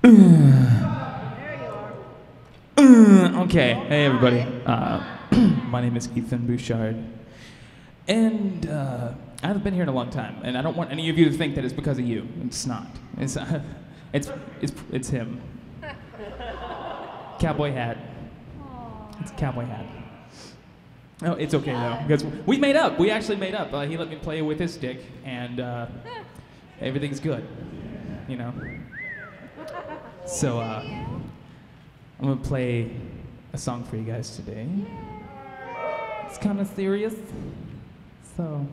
Okay, hey everybody. My name is Ethan Bouchard, and I haven't been here in a long time, and I don't want any of you to think that it's because of you. It's not. It's him. Cowboy hat. It's a cowboy hat. Oh, it's okay though, because we made up. We actually made up. He let me play with his stick, and everything's good, you know. So I'm gonna play a song for you guys today. It's kind of serious, so.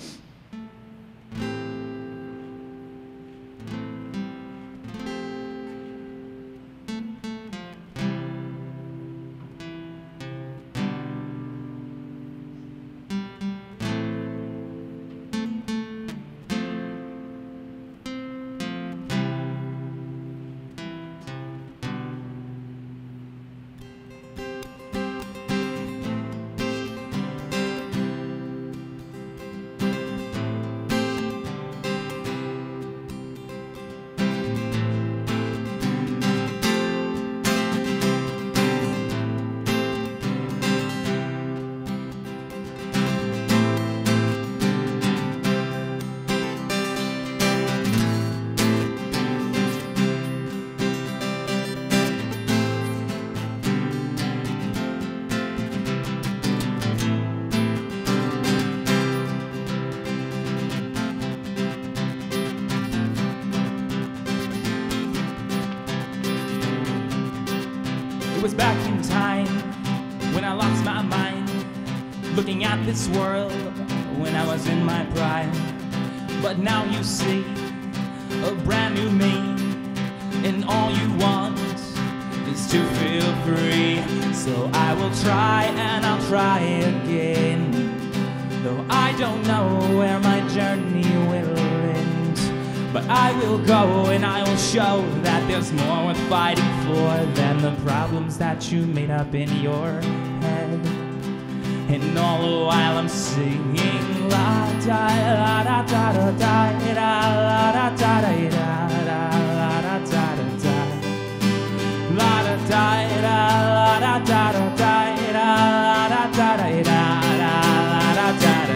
It was back in time when I lost my mind, looking at this world when I was in my prime. But now you see a brand new me, and all you want is to feel free. So I will try and I'll try again, though I don't know where my journey will end. But I will go and I will show that there's more worth fighting for than the problems that you made up in your head. And all the while I'm singing la da la da da da da la da da da da la da da da da la da da la da da da da la da da da la da da da.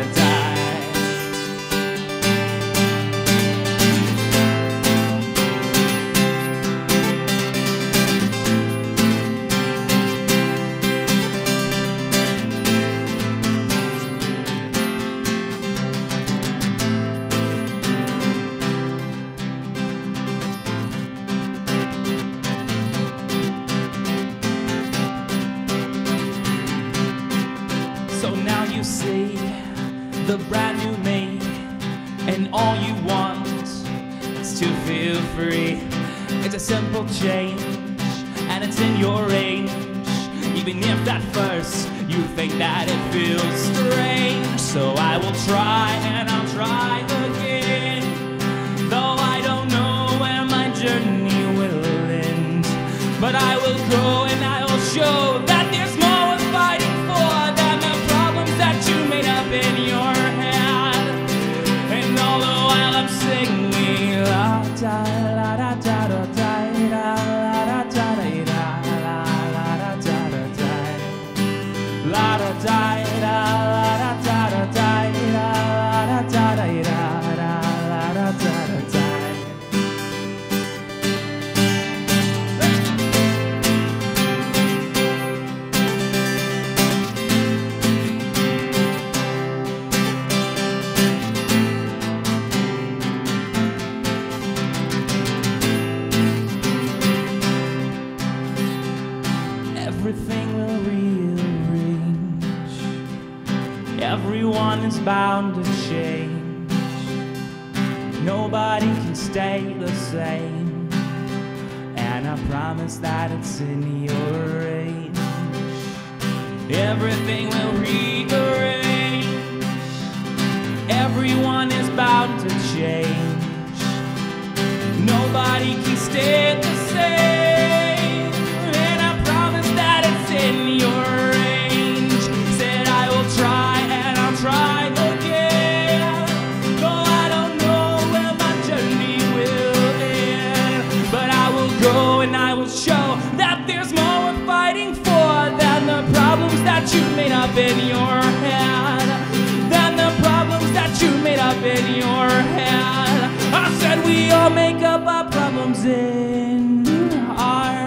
So now you see the brand new me, and all you want is to feel free. It's a simple change, and it's in your range, even if at first you think that it feels strange. So I will try and I'll try again, though I don't know where my journey will end. But I will go and I will show that there's more worth fighting for than the problems that you made up in your head. And all the while I'm singing la da la da da da da la da da da la da da da da la da da la da da da da la da da da la da da da da. Everything will rearrange. Everyone is bound to change. Nobody can stay the same, and I promise that it's in your range. Everything will rearrange. Everyone is bound to change. Nobody can stay the same, and I promise that it's in your range. Said I will try and I'll try again, though I don't know where my journey will end. But I will go up in your head than the problems that you made up in your head. I said we all make up our problems in our head.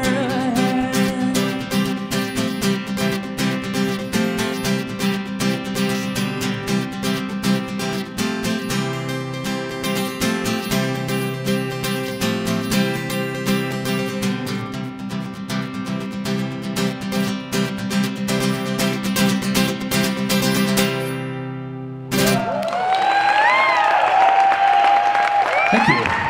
Thank you.